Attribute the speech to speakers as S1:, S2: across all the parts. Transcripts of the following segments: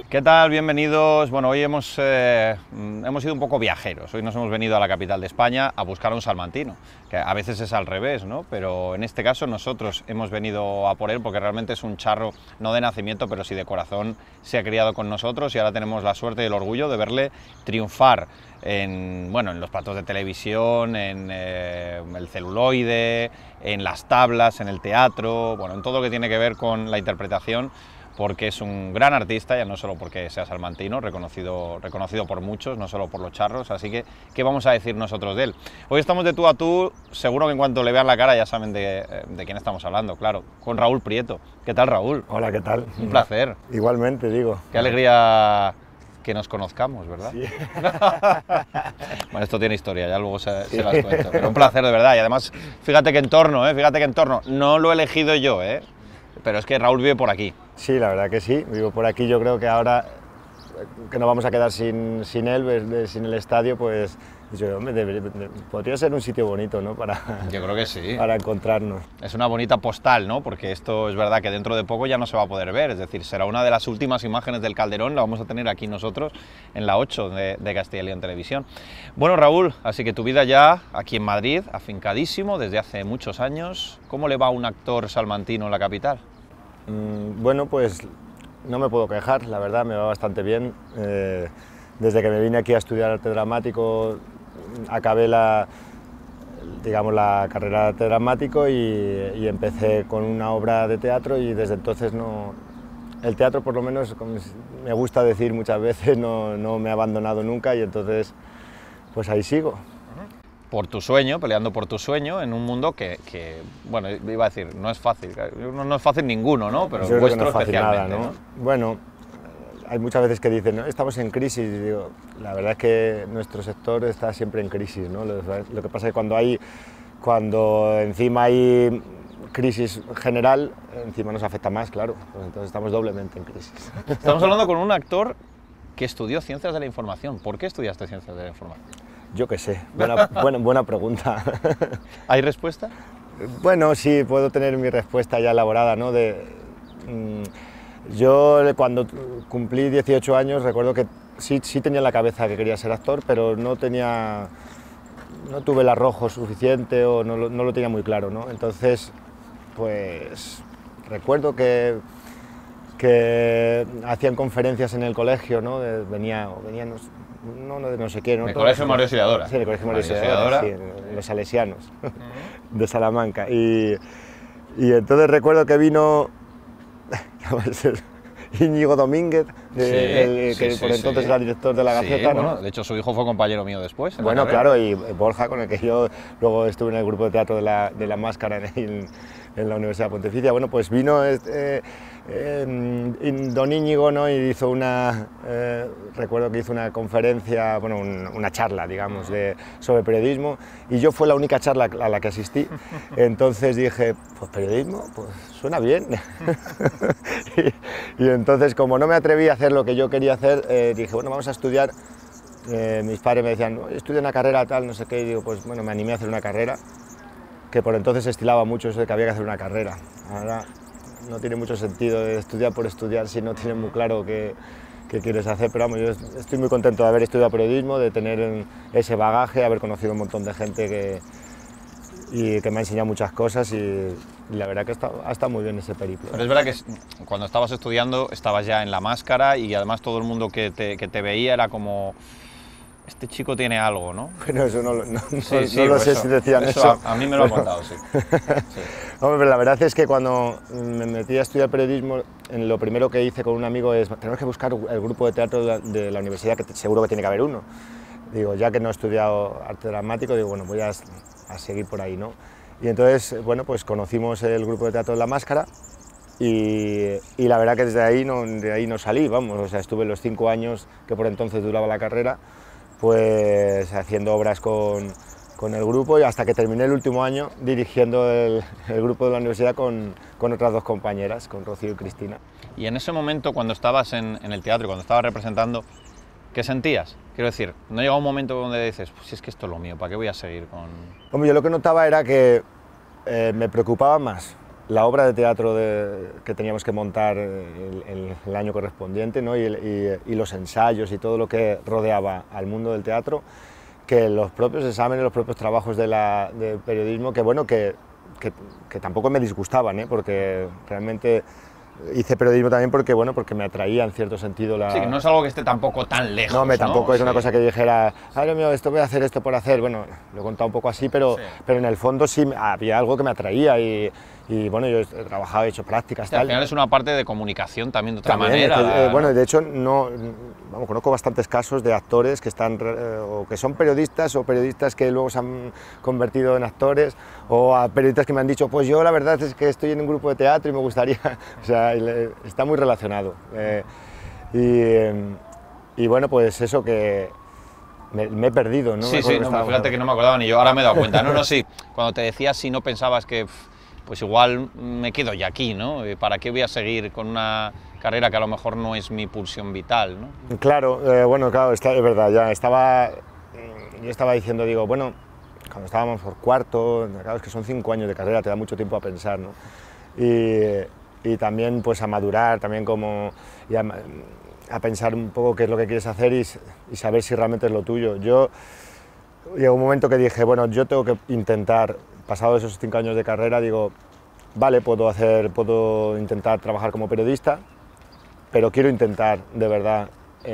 S1: ¿Qué tal? Bienvenidos. Bueno, hoy hemos sido un poco viajeros. Hoy nos hemos venido a la capital de España a buscar a un salmantino, que a veces es al revés, ¿no? Pero en este caso nosotros hemos venido a por él porque realmente es un charro, no de nacimiento, pero sí de corazón. Se ha criado con nosotros y ahora tenemos la suerte y el orgullo de verle triunfar en los platos de televisión, en el celuloide, en las tablas, en el teatro, bueno, en todo lo que tiene que ver con la interpretación, porque es un gran artista, ya no solo porque sea salmantino, reconocido por muchos, no solo por los charros, así que, ¿qué vamos a decir nosotros de él? Hoy estamos de tú a tú, seguro que en cuanto le vean la cara ya saben de quién estamos hablando, claro, con Raúl Prieto. ¿Qué tal, Raúl?
S2: Hola, ¿qué tal?
S1: Un placer.
S2: Igualmente, digo.
S1: Qué alegría que nos conozcamos, ¿verdad?
S2: Sí.
S1: Bueno, esto tiene historia, ya luego se las cuento, pero un placer de verdad, y además, fíjate qué entorno, no lo he elegido yo, pero es que Raúl vive por aquí.
S2: Sí, la verdad que sí, vivo por aquí. Yo creo que ahora que nos vamos a quedar sin él, sin el estadio, pues yo, hombre, podría ser un sitio bonito, ¿no?
S1: Yo creo que sí.
S2: Para encontrarnos.
S1: Es una bonita postal, ¿no? Porque esto es verdad que dentro de poco ya no se va a poder ver, es decir, será una de las últimas imágenes del Calderón, la vamos a tener aquí nosotros en la 8 de Castilla y León Televisión. Bueno, Raúl, así que tu vida ya aquí en Madrid, afincadísimo desde hace muchos años. ¿Cómo le va a un actor salmantino en la capital?
S2: Bueno, pues no me puedo quejar, la verdad, me va bastante bien. Desde que me vine aquí a estudiar arte dramático, acabé la carrera de arte dramático y empecé con una obra de teatro, y desde entonces el teatro, por lo menos, como me gusta decir muchas veces, no me ha abandonado nunca, y entonces pues ahí sigo.
S1: Por tu sueño, peleando por tu sueño, en un mundo que bueno, iba a decir, no es fácil, no es fácil ninguno, ¿no? Pero
S2: yo
S1: vuestro
S2: creo que no es fácil
S1: especialmente,
S2: nada, ¿no?
S1: ¿no?
S2: Bueno, hay muchas veces que dicen, ¿no? Estamos en crisis, y digo, la verdad es que nuestro sector está siempre en crisis, ¿no? Lo que pasa es que cuando encima hay crisis general, encima nos afecta más, claro, pues entonces estamos doblemente en crisis.
S1: Estamos hablando con un actor que estudió Ciencias de la Información. ¿Por qué estudiaste Ciencias de la Información?
S2: Yo qué sé, buena pregunta.
S1: ¿Hay respuesta?
S2: Bueno, sí, puedo tener mi respuesta ya elaborada, ¿no? Yo cuando cumplí 18 años recuerdo que sí tenía en la cabeza que quería ser actor, pero no tuve el arrojo suficiente o no lo tenía muy claro, ¿no? Entonces, pues recuerdo que hacían conferencias en el colegio, ¿no? Venían no sé qué, ¿no?
S1: El Colegio María Auxiliadora.
S2: Sí, el Colegio María Auxiliadora, sí, los salesianos de Salamanca. Y entonces recuerdo que vino Íñigo Domínguez, que por entonces era director de La Gaceta, ¿no?
S1: Bueno, de hecho, su hijo fue compañero mío después.
S2: Bueno, claro, y Borja, con el que yo luego estuve en el grupo de teatro de la Máscara en la Universidad Pontificia. Bueno, pues vino don Íñigo, ¿no? Y hizo recuerdo que hizo una conferencia, bueno, una charla, digamos, sobre periodismo, y yo fue la única charla a la que asistí. Entonces dije, pues periodismo, pues suena bien. y entonces, como no me atreví a hacer lo que yo quería hacer, dije, bueno, vamos a estudiar. Mis padres me decían, estudia una carrera tal, no sé qué, y digo, pues bueno, me animé a hacer una carrera, que por entonces se estilaba mucho eso de que había que hacer una carrera. Ahora no tiene mucho sentido estudiar por estudiar si no tienes muy claro qué quieres hacer, pero vamos, yo estoy muy contento de haber estudiado periodismo, de tener ese bagaje, haber conocido un montón de gente que me ha enseñado muchas cosas, y la verdad que ha estado muy bien ese periplo.
S1: Pero es verdad que cuando estabas estudiando estabas ya en La Máscara, y además todo el mundo que te veía era como, este chico tiene algo, ¿no?
S2: Pero eso no lo
S1: Sí,
S2: sé si decían eso.
S1: A mí me lo han contado, sí.
S2: Hombre, pero la verdad es que cuando me metí a estudiar periodismo, lo primero que hice con un amigo es, tenemos que buscar el grupo de teatro de la universidad, que seguro que tiene que haber uno. Digo, ya que no he estudiado arte dramático, digo, bueno, voy a seguir por ahí, ¿no? Y entonces, bueno, pues conocimos el grupo de teatro de La Máscara, y la verdad que desde ahí no salí, vamos, o sea, estuve los 5 años que por entonces duraba la carrera, pues haciendo obras con el grupo, y hasta que terminé el último año dirigiendo el grupo de la universidad con otras 2 compañeras, con Rocío y Cristina.
S1: Y en ese momento, cuando estabas en el teatro, cuando estabas representando, ¿qué sentías? Quiero decir, ¿no llegaba un momento donde dices, pues si es que esto es lo mío, ¿para qué voy a seguir con...?
S2: Hombre, yo lo que notaba era que me preocupaba más la obra de teatro que teníamos que montar el año correspondiente, ¿no? y los ensayos y todo lo que rodeaba al mundo del teatro, que los propios exámenes, los propios trabajos de periodismo, que bueno, que tampoco me disgustaban, porque realmente hice periodismo también porque, bueno, porque me atraía en cierto sentido la...
S1: Sí, que no es algo que esté tampoco tan lejos,
S2: No, tampoco es una
S1: Sí.
S2: cosa que dijera, ay Dios mío, esto voy a hacer esto por hacer. Bueno, lo he contado un poco así, pero en el fondo sí había algo que me atraía y bueno, yo he trabajado, he hecho prácticas,
S1: Sí, al
S2: tal.
S1: final es una parte de comunicación también de otra
S2: También,
S1: manera.
S2: bueno, de hecho, vamos, conozco bastantes casos de actores que o que son periodistas o periodistas que luego se han convertido en actores, o a periodistas que me han dicho, pues yo la verdad es que estoy en un grupo de teatro y me gustaría, o sea, está muy relacionado. Y bueno, pues eso que me he perdido, ¿no?
S1: Sí, sí, no, fíjate que no me acordaba ni yo, ahora me he dado cuenta. No, sí, cuando te decías si no pensabas que pues igual me quedo ya aquí, ¿no? ¿Para qué voy a seguir con una carrera que a lo mejor no es mi pulsión vital, ¿no?
S2: Claro, bueno, claro, es verdad, yo estaba diciendo, digo, bueno, cuando estábamos por cuarto, claro, es que son 5 años de carrera, te da mucho tiempo a pensar, ¿no? Y también pues a madurar, también como a pensar un poco qué es lo que quieres hacer y saber si realmente es lo tuyo. Yo llegó un momento que dije, bueno, yo tengo que intentar, pasado esos 5 años de carrera, digo, vale, puedo intentar trabajar como periodista, pero quiero intentar de verdad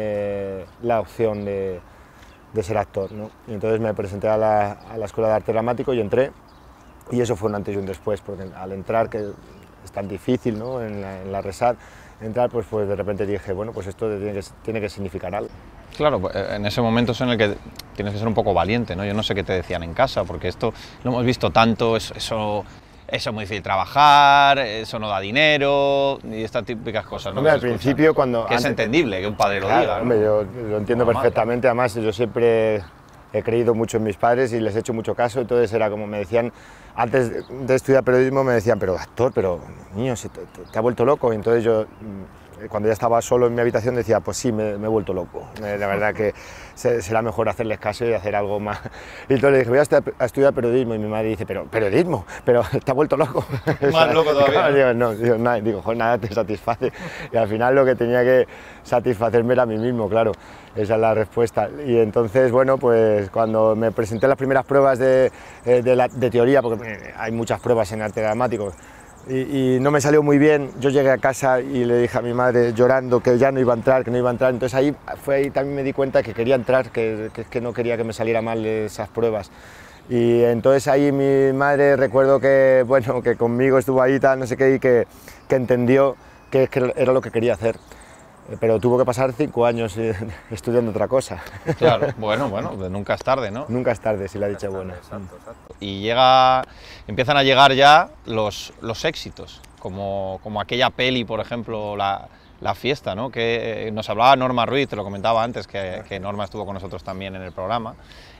S2: la opción de ser actor, ¿no? Y entonces me presenté a la Escuela de Arte Dramático y entré, y eso fue un antes y un después, porque al entrar, que es tan difícil, ¿no? en la RESAD, entrar, pues de repente dije, bueno, pues esto tiene que significar algo.
S1: Claro, en ese momento es en el que tienes que ser un poco valiente, ¿no? Yo no sé qué te decían en casa, porque esto lo hemos visto tanto, eso es muy difícil trabajar, eso no da dinero y estas típicas cosas, ¿no?
S2: Hombre, al principio cuando...
S1: Que es entendible que un padre lo
S2: claro,
S1: diga, ¿no?
S2: Hombre, yo lo entiendo perfectamente,
S1: Madre.
S2: además yo siempre he creído mucho en mis padres y les he hecho mucho caso, entonces era como me decían, antes de estudiar periodismo me decían, pero actor, pero niño, te ha vuelto loco, y entonces yo, cuando ya estaba solo en mi habitación, decía, pues sí, me he vuelto loco, la verdad que será mejor hacerles caso y hacer algo más. Y entonces le dije, voy a estudiar periodismo, y mi madre dice, pero periodismo, pero te ha vuelto loco.
S1: Más loco todavía.
S2: Claro, digo, joder, nada te satisface, y al final lo que tenía que satisfacerme era a mí mismo, claro, esa es la respuesta. Y entonces, bueno, pues cuando me presenté las primeras pruebas de teoría, porque hay muchas pruebas en arte dramático, y no me salió muy bien, yo llegué a casa y le dije a mi madre llorando que ya no iba a entrar, que no iba a entrar, entonces ahí también me di cuenta que quería entrar, que no quería que me saliera mal esas pruebas. Y entonces ahí mi madre, recuerdo que, bueno, que conmigo estuvo ahí, tal, no sé qué, y que entendió que era lo que quería hacer. Pero tuvo que pasar 5 años estudiando otra cosa.
S1: Claro, bueno, nunca es tarde, ¿no?
S2: Nunca es tarde, si la dicha es buena.
S1: Exacto. Y empiezan a llegar ya los éxitos, como aquella peli, por ejemplo, La Fiesta, ¿no? Que nos hablaba Norma Ruiz, te lo comentaba antes, que Norma estuvo con nosotros también en el programa,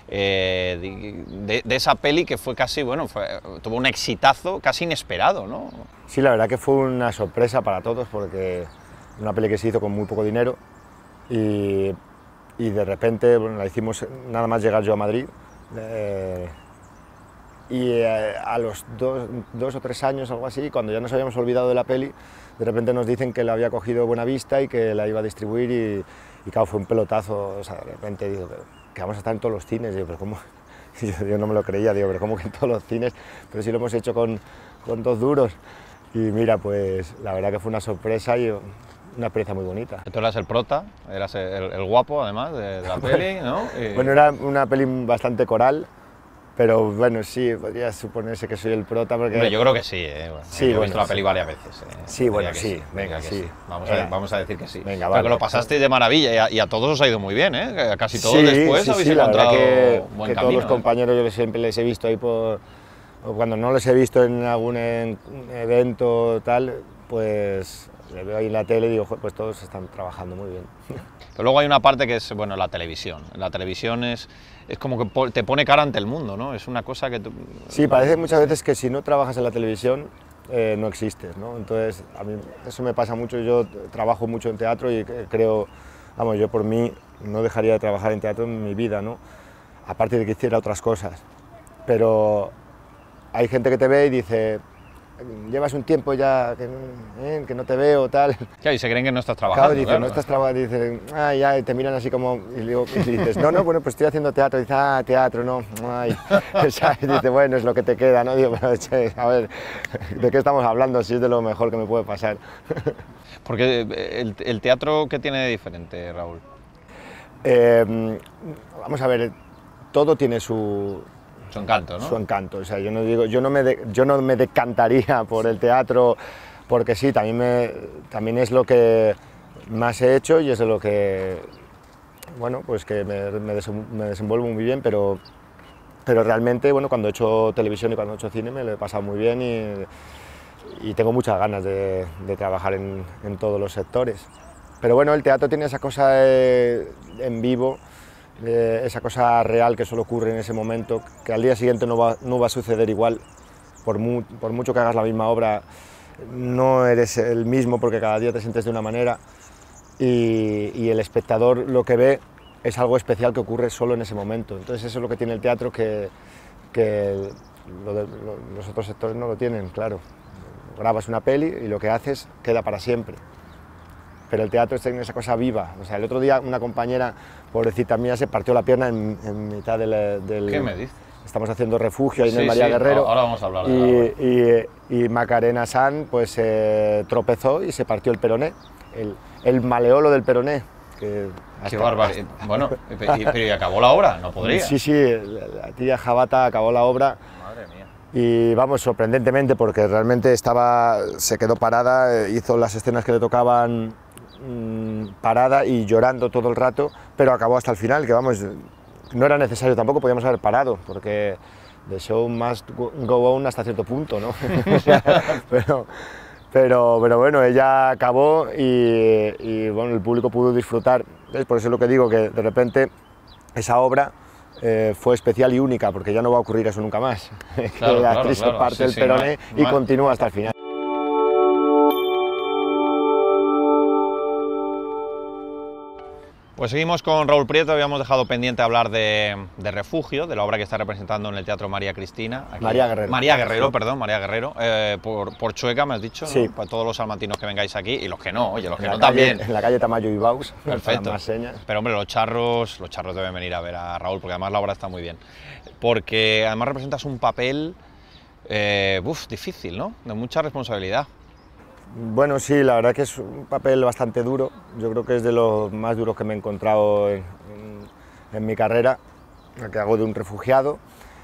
S1: de esa peli que fue casi, bueno, tuvo un exitazo casi inesperado, ¿no?
S2: Sí, la verdad que fue una sorpresa para todos, porque una peli que se hizo con muy poco dinero y de repente, bueno, la hicimos nada más llegar yo a Madrid, y a los 2 o 3 años, algo así, cuando ya nos habíamos olvidado de la peli, de repente nos dicen que la había cogido Buenavista y que la iba a distribuir, y claro, fue un pelotazo. O sea, de repente digo, que vamos a estar en todos los cines. Digo, pero ¿cómo? Yo no me lo creía, digo, pero ¿cómo que en todos los cines? Pero si lo hemos hecho con 2 duros. Y mira, pues la verdad que fue una sorpresa y una experiencia muy bonita.
S1: Tú eras el prota, eras el guapo además de la peli, ¿no?
S2: Bueno, era una peli bastante coral, pero bueno, sí, podría suponerse que soy el prota porque...
S1: Hombre, yo creo que sí, bueno,
S2: sí,
S1: yo he visto la peli varias veces.
S2: Sí, bueno,
S1: que
S2: sí, venga, sí.
S1: Vamos a decir que sí.
S2: Venga,
S1: vale. Pero que lo pasaste de maravilla y a todos os ha ido muy bien, ¿eh? A casi todos
S2: sí,
S1: después habéis encontrado buen camino.
S2: Todos los compañeros yo siempre les he visto ahí o cuando no les he visto en algún evento tal, pues le veo ahí en la tele y digo, pues todos están trabajando muy bien.
S1: Pero luego hay una parte que es, bueno, la televisión. La televisión es como que te pone cara ante el mundo, ¿no? Es una cosa que...
S2: Sí, parece muchas veces que si no trabajas en la televisión no existes, ¿no? Entonces, a mí eso me pasa mucho. Yo trabajo mucho en teatro y creo, vamos, yo por mí no dejaría de trabajar en teatro en mi vida, ¿no? Aparte de que hiciera otras cosas. Pero hay gente que te ve y dice, llevas un tiempo ya que no te veo, tal.
S1: Claro, y se creen que no estás trabajando.
S2: Claro, dices, no estás trabajando, dicen, ay, ya, y te miran así como, y dices, no, bueno, pues estoy haciendo teatro, y dices, teatro, no, ay, ¿sabes? Dice, bueno, es lo que te queda, ¿no? Digo, pero, che, a ver, ¿de qué estamos hablando? Si es de lo mejor que me puede pasar.
S1: Porque el teatro, ¿qué tiene de diferente, Raúl?
S2: Vamos a ver, todo tiene su
S1: encanto, ¿no?
S2: Su encanto. O sea, yo no me decantaría por el teatro porque sí, también es lo que más he hecho y es de lo que, bueno, pues que me desenvuelvo muy bien, pero realmente, bueno, cuando he hecho televisión y cuando he hecho cine me lo he pasado muy bien y tengo muchas ganas de trabajar en todos los sectores. Pero bueno, el teatro tiene esa cosa en vivo, esa cosa real que solo ocurre en ese momento, que al día siguiente no va a suceder igual, por mucho que hagas la misma obra, no eres el mismo porque cada día te sientes de una manera y el espectador lo que ve es algo especial que ocurre solo en ese momento. Entonces eso es lo que tiene el teatro que los otros sectores no lo tienen, claro. Grabas una peli y lo que haces queda para siempre. Pero el teatro tiene esa cosa viva. O sea, el otro día una compañera, pobrecita mía, se partió la pierna en mitad del...
S1: ¿Qué me dices?
S2: Estamos haciendo refugio ahí en el María Guerrero.
S1: Ahora vamos a hablar de
S2: y Macarena San pues tropezó y se partió el peroné, el maleolo del peroné.
S1: Qué barbaridad. Bueno, pero ¿y acabó la obra? ¿No podría?
S2: Sí, la tía Jabata acabó la obra.
S1: Madre mía.
S2: Y vamos, sorprendentemente, porque realmente se quedó parada, hizo las escenas que le tocaban parada y llorando todo el rato, pero acabó hasta el final, que vamos, no era necesario tampoco, podíamos haber parado, porque the show must go on hasta cierto punto, ¿no? pero bueno, ella acabó y bueno, el público pudo disfrutar. ¿Ves? Por eso es lo que digo, que de repente esa obra fue especial y única, porque ya no va a ocurrir eso nunca más.
S1: Claro,
S2: la actriz se parte el peroné y continúa hasta el final.
S1: Pues seguimos con Raúl Prieto, habíamos dejado pendiente hablar de Refugio, de la obra que está representando en el Teatro María Cristina. Aquí. María Guerrero, por Chueca, me has dicho,
S2: sí.
S1: ¿no? Para todos los salmantinos que vengáis aquí, y los que no, oye, los que no también.
S2: En la calle Tamayo y Baus,
S1: perfecto.
S2: Más señas.
S1: Pero hombre, los charros deben venir a ver a Raúl, porque además la obra está muy bien. Porque además representas un papel, difícil, ¿no? De mucha responsabilidad.
S2: Bueno, sí, la verdad que es un papel bastante duro. Yo creo que es de los más duros que me he encontrado en mi carrera, que hago de un refugiado.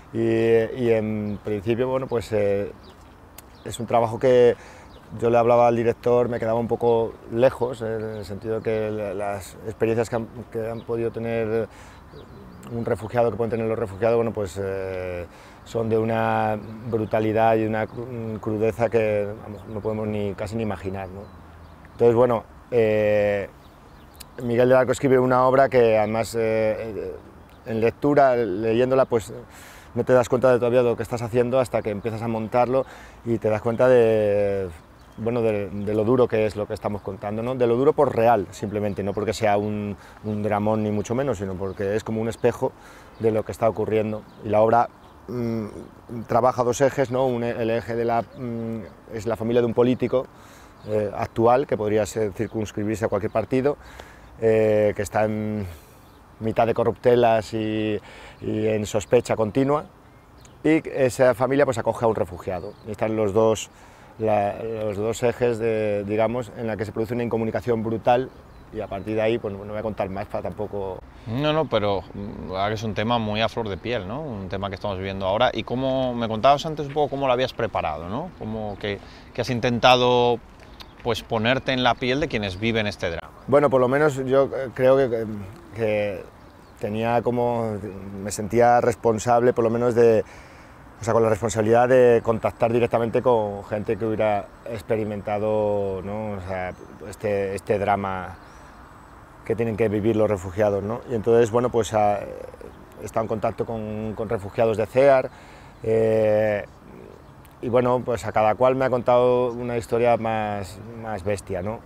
S2: Y en principio, bueno, pues es un trabajo que yo le hablaba al director, me quedaba un poco lejos, en el sentido de que las experiencias que han podido tener un refugiado, que pueden tener los refugiados, bueno, pues son de una brutalidad y una crudeza que vamos, no podemos casi ni imaginar, ¿no? Entonces, bueno, Miguel del Arco escribe una obra que además en lectura, leyéndola, pues no te das cuenta todavía de lo que estás haciendo hasta que empiezas a montarlo y te das cuenta de lo duro que es lo que estamos contando, ¿no? De lo duro por real, simplemente, no porque sea un dramón ni mucho menos, sino porque es como un espejo de lo que está ocurriendo. Y la obra trabaja dos ejes, ¿no? El eje es la familia de un político actual, que podría circunscribirse a cualquier partido, que está en mitad de corruptelas y en sospecha continua, y esa familia pues acoge a un refugiado. Y están los dos ejes, digamos, en la que se produce una incomunicación brutal, y a partir de ahí, pues no voy a contar más para tampoco...
S1: No, pero es un tema muy a flor de piel, ¿no? Un tema que estamos viviendo ahora. Y cómo me contabas antes un poco cómo lo habías preparado, ¿no? Como que has intentado pues ponerte en la piel de quienes viven este drama.
S2: Bueno, por lo menos yo creo que tenía me sentía responsable, por lo menos con la responsabilidad de contactar directamente con gente que hubiera experimentado, ¿no? O sea, este drama que tienen que vivir los refugiados, ¿no? Y entonces, bueno, pues he estado en contacto con refugiados de CEAR, y bueno, pues a cada cual me ha contado una historia más bestia, ¿no?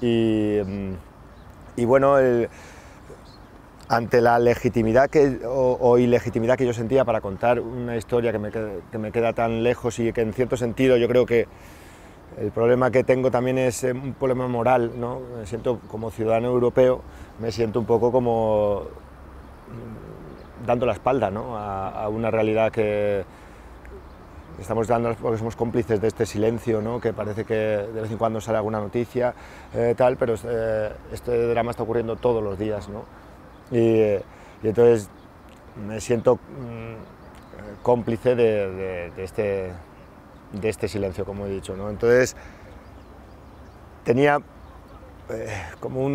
S2: Y bueno, ante la legitimidad o ilegitimidad que yo sentía para contar una historia que me queda tan lejos y que en cierto sentido yo creo que el problema que tengo también es un problema moral, ¿no? Me siento como ciudadano europeo, me siento un poco como dando la espalda, ¿no? a una realidad que estamos dando porque somos cómplices de este silencio, ¿no? Que parece que de vez en cuando sale alguna noticia, tal, pero este drama está ocurriendo todos los días, ¿no? Y entonces me siento cómplice de este silencio, como he dicho, ¿no? Entonces tenía como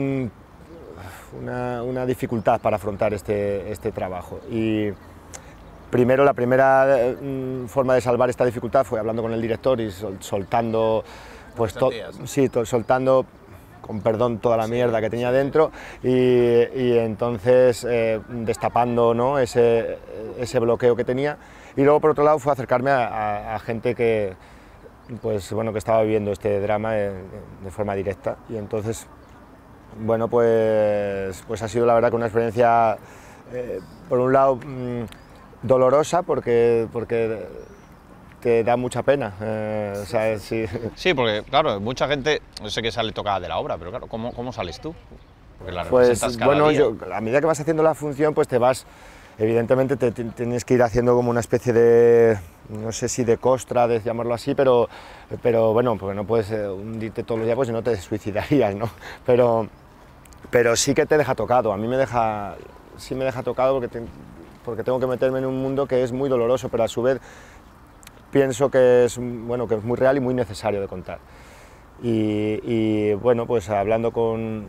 S2: una dificultad para afrontar este trabajo. Y primero, la primera forma de salvar esta dificultad fue hablando con el director y soltando, pues, soltando, con perdón, toda la mierda que tenía dentro y entonces destapando, ¿no? ese bloqueo que tenía. Y luego, por otro lado, fue acercarme a gente que, pues, bueno, que estaba viviendo este drama de forma directa. Y entonces, bueno, pues ha sido la verdad que una experiencia, por un lado, dolorosa porque te da mucha pena. O sea, sí.
S1: Sí, porque claro, mucha gente, no sé qué sale tocada de la obra, pero claro, ¿cómo sales tú? Porque la representas cada
S2: bueno,
S1: día.
S2: A medida que vas haciendo la función, pues te vas, evidentemente tienes que ir haciendo como una especie de, no sé si de costra, de llamarlo así, pero bueno, porque no puedes hundirte todos los días, pues si no te suicidarías, ¿no? Pero sí que te deja tocado, a mí sí me deja tocado porque tengo que meterme en un mundo que es muy doloroso, pero a su vez pienso que es, bueno, que es muy real y muy necesario de contar. Y bueno, pues hablando con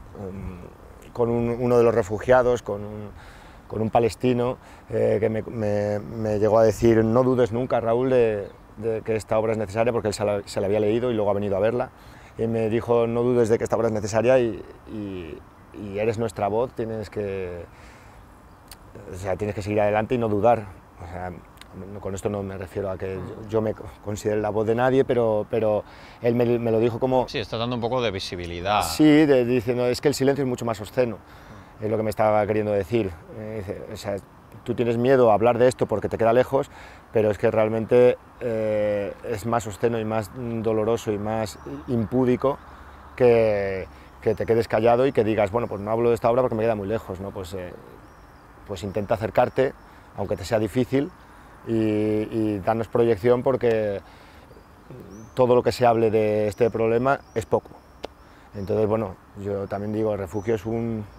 S2: uno de los refugiados, con un palestino, que me llegó a decir: no dudes nunca, Raúl, de que esta obra es necesaria, porque él se la había leído y luego ha venido a verla, y me dijo: no dudes de que esta obra es necesaria y eres nuestra voz, tienes que seguir adelante y no dudar. O sea, con esto no me refiero a que yo me considere la voz de nadie, pero él me lo dijo como...
S1: Sí, está dando un poco de visibilidad.
S2: Sí, diciendo, es que el silencio es mucho más obsceno, es lo que me estaba queriendo decir. O sea, tú tienes miedo a hablar de esto porque te queda lejos, pero es que realmente es más obsceno y más doloroso y más impúdico que te quedes callado y que digas, bueno, pues no hablo de esta obra porque me queda muy lejos, ¿no? Pues intenta acercarte, aunque te sea difícil, y darnos proyección, porque todo lo que se hable de este problema es poco. Entonces, bueno, yo también digo, el refugio es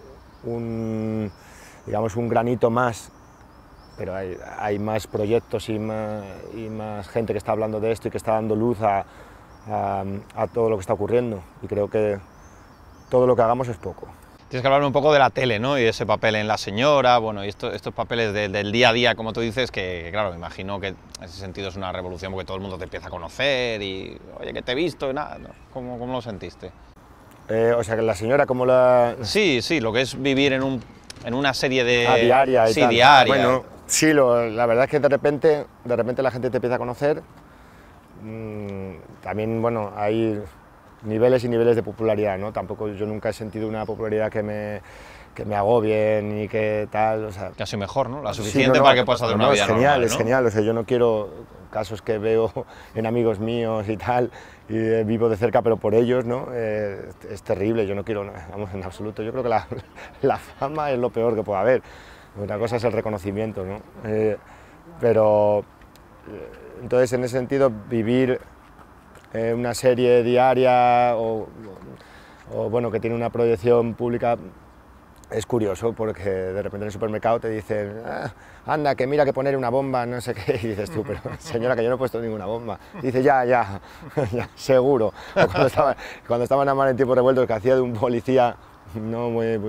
S2: digamos, un granito más, pero hay más proyectos y más gente que está hablando de esto y que está dando luz a todo lo que está ocurriendo, y creo que todo lo que hagamos es poco.
S1: Tienes que hablarme un poco de la tele, ¿no? Y ese papel en La Señora, bueno, y estos papeles del día a día, como tú dices, que claro, me imagino que en ese sentido es una revolución porque todo el mundo te empieza a conocer y, oye, que te he visto y nada, ¿no? ¿Cómo lo sentiste?
S2: O sea, que La Señora, como la...
S1: Sí, lo que es vivir en una serie de...
S2: diaria y
S1: sí,
S2: tal.
S1: diaria.
S2: Bueno, sí, la verdad es que de repente la gente te empieza a conocer. También, bueno, hay niveles y niveles de popularidad, ¿no? Tampoco, yo nunca he sentido una popularidad que me agobie ni que tal, o sea...
S1: Casi mejor, ¿no? La suficiente para que puedas hacer una vida normal, ¿no?
S2: Es genial, o sea, yo no quiero casos que veo en amigos míos y tal, y vivo de cerca, pero por ellos, ¿no? Es terrible, yo no quiero, vamos, en absoluto. Yo creo que la fama es lo peor que puede haber. Una cosa es el reconocimiento, ¿no? Pero, entonces, en ese sentido, vivir una serie diaria o bueno, que tiene una proyección pública es curioso, porque de repente en el supermercado te dicen: anda, que mira que poner una bomba, no sé qué, y dices tú, pero señora, que yo no he puesto ninguna bomba. Y dice, ya, seguro. O cuando estaba en Amar en tiempos revueltos, que hacía de un policía, no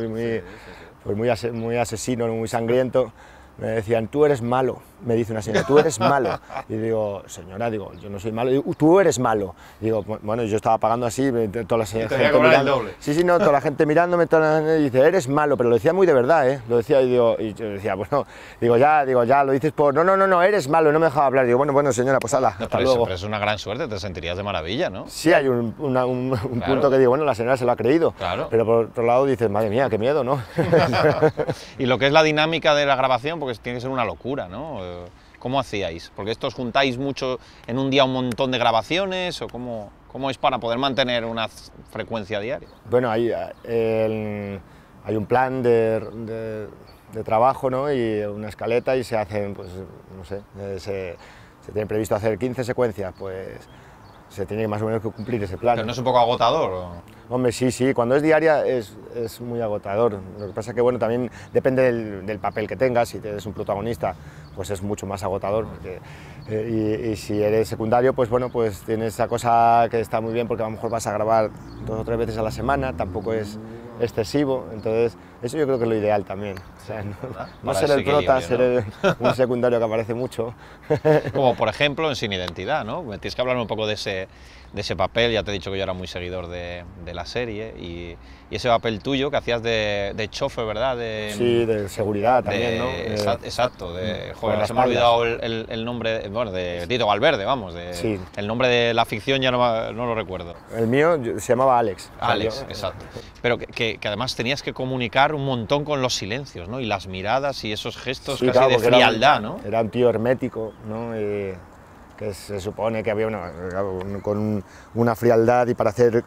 S2: muy asesino, muy sangriento, me decían: tú eres malo, me dice una señora, tú eres malo. Y digo, señora, digo, yo no soy malo. Y digo, tú eres malo. Y digo, bueno, yo estaba pagando así, toda la gente mirando. Sí, no, toda la gente mirándome, y dice, eres malo, pero lo decía muy de verdad, ¿eh? Lo decía, y yo decía, bueno, ya, lo dices por, no, eres malo, no me dejaba hablar. Digo, bueno, señora, pues hala, hasta luego.
S1: Pero es una gran suerte, te sentirías de maravilla, ¿no?
S2: Sí, hay un punto que digo, bueno, la señora se lo ha creído.
S1: Claro.
S2: Pero por otro lado dices, madre mía, qué miedo, ¿no?
S1: Y lo que es la dinámica de la grabación, porque tiene que ser una locura, ¿no? ¿Cómo hacíais? Porque esto os juntáis mucho en un día un montón de grabaciones, o cómo es para poder mantener una frecuencia diaria.
S2: Bueno, hay un plan de trabajo, ¿no? Y una escaleta, y se hacen, pues, no sé, se tiene previsto hacer 15 secuencias, pues se tiene más o menos que cumplir ese plan.
S1: ¿Pero no es un poco agotador? ¿O?
S2: Hombre, sí, cuando es diaria es muy agotador. Lo que pasa es que, bueno, también depende del papel que tengas. Si eres un protagonista, pues es mucho más agotador. Porque, y si eres secundario, pues bueno, pues tienes esa cosa que está muy bien, porque a lo mejor vas a grabar 2 o 3 veces a la semana, tampoco es excesivo. Entonces, eso yo creo que es lo ideal también. O sea, no ser el prota, ¿no? Ser un secundario que aparece mucho.
S1: Como por ejemplo en Sin Identidad, ¿no? Me tienes que hablar un poco de ese papel. Ya te he dicho que yo era muy seguidor de la serie, y ese papel tuyo que hacías de chofer, ¿verdad?
S2: Sí, de seguridad también, ¿no?
S1: Exacto, joder, se me ha olvidado el nombre, bueno, de Tito Valverde, vamos,
S2: sí.
S1: El nombre de la ficción ya no lo recuerdo.
S2: El mío se llamaba Alex.
S1: Alex, exacto. Pero que además tenías que comunicar un montón con los silencios, ¿no? Y las miradas y esos gestos, sí, casi claro, de frialdad, ¿no?
S2: Era un tío hermético, ¿no? Que se supone que había con una frialdad, y para hacer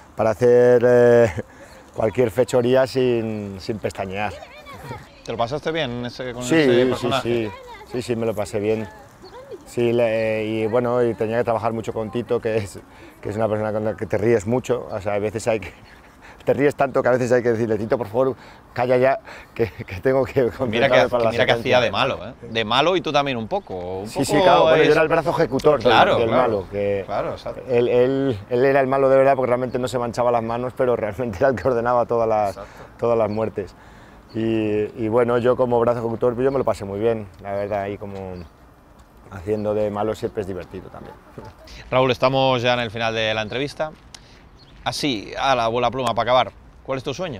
S2: cualquier fechoría sin pestañear.
S1: ¿Te lo pasaste bien con ese personaje?
S2: Sí, me lo pasé bien. Sí, y bueno, y tenía que trabajar mucho con Tito, que es una persona con la que te ríes mucho. O sea, a veces te ríes tanto que a veces hay que decirle: Tito, por favor, calla ya, que tengo que
S1: concentrarme para la secuencia. Mira que hacía de malo, ¿eh? De malo, y tú también un poco.
S2: Sí, claro, bueno, yo era el brazo ejecutor del malo.
S1: Claro, exacto.
S2: Él era el malo de verdad, porque realmente no se manchaba las manos, pero realmente era el que ordenaba todas las muertes. Y bueno, yo como brazo ejecutor, yo me lo pasé muy bien, la verdad, ahí como haciendo de malo siempre es divertido también.
S1: Raúl, estamos ya en el final de la entrevista. Así, a la bola pluma, para acabar, ¿cuál es tu sueño?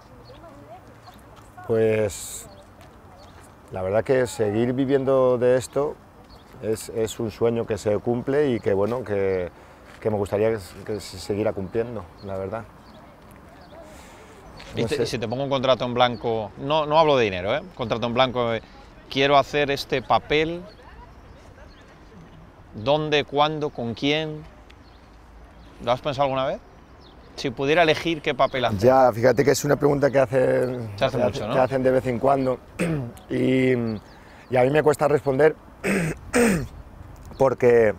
S2: Pues la verdad que seguir viviendo de esto es un sueño que se cumple, y que bueno, que me gustaría que se siguiera cumpliendo, la verdad.
S1: No sé. Y si te pongo un contrato en blanco, no hablo de dinero, ¿eh? Contrato en blanco, quiero hacer este papel, ¿dónde, cuándo, con quién? ¿Lo has pensado alguna vez? Si pudiera elegir, ¿qué papel hacer?
S2: Ya, fíjate que es una pregunta que hacen,
S1: mucho, ¿no?
S2: Que hacen de vez en cuando, y a mí me cuesta responder porque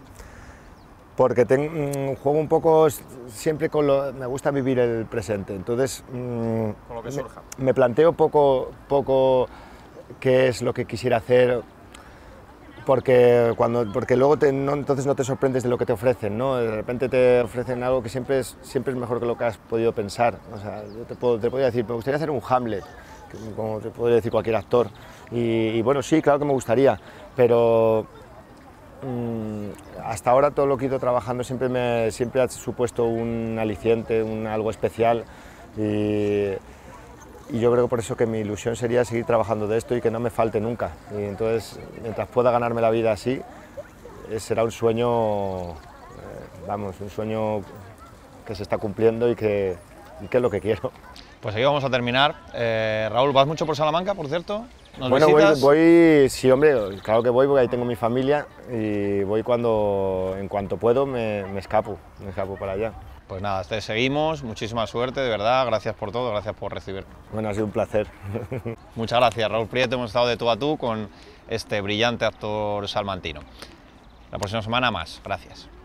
S2: juego un poco siempre me gusta vivir el presente. Entonces
S1: con lo que surja.
S2: Me planteo poco qué es lo que quisiera hacer, porque luego entonces no te sorprendes de lo que te ofrecen, ¿no? De repente te ofrecen algo que siempre es mejor que lo que has podido pensar. O sea, yo te podría decir, me gustaría hacer un Hamlet, como te podría decir cualquier actor, y bueno, sí, claro que me gustaría, pero hasta ahora todo lo que he ido trabajando siempre ha supuesto un aliciente, algo especial, y yo creo que por eso que mi ilusión sería seguir trabajando de esto y que no me falte nunca. Y entonces, mientras pueda ganarme la vida así, será un sueño, un sueño que se está cumpliendo, y que es lo que quiero.
S1: Pues aquí vamos a terminar. Raúl, ¿vas mucho por Salamanca, por cierto?
S2: Bueno, voy, sí, hombre, claro que voy, porque ahí tengo mi familia, y voy en cuanto puedo me escapo para allá.
S1: Pues nada, te seguimos, muchísima suerte, de verdad, gracias por todo, gracias por recibirnos.
S2: Bueno, ha sido un placer.
S1: Muchas gracias, Raúl Prieto, hemos estado de tú a tú con este brillante actor salmantino. La próxima semana más, gracias.